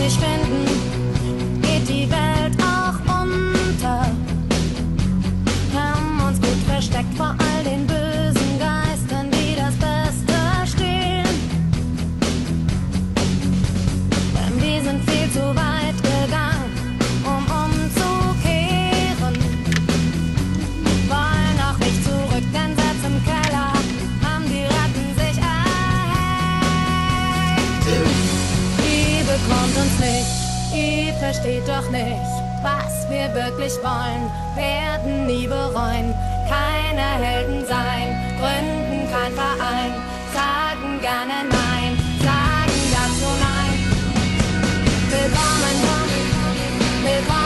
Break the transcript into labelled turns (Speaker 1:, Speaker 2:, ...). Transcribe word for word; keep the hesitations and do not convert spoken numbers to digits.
Speaker 1: dich finden, geht die Welt auch unter. Haben uns gut versteckt vor all den bösen Geistern, die das Beste stehlen. Denn wir sind viel zu weit gegangen, um umzukehren. Wollen auch nicht zurück, denn selbst im Keller haben die Ratten sich erhängt. Ihr bekommt uns nicht, ihr versteht doch nicht, was wir wirklich wollen, werden nie bereuen, keine Helden sein, gründen kein Verein, sagen gerne Nein, sagen dazu Nein. Willkommen, willkommen.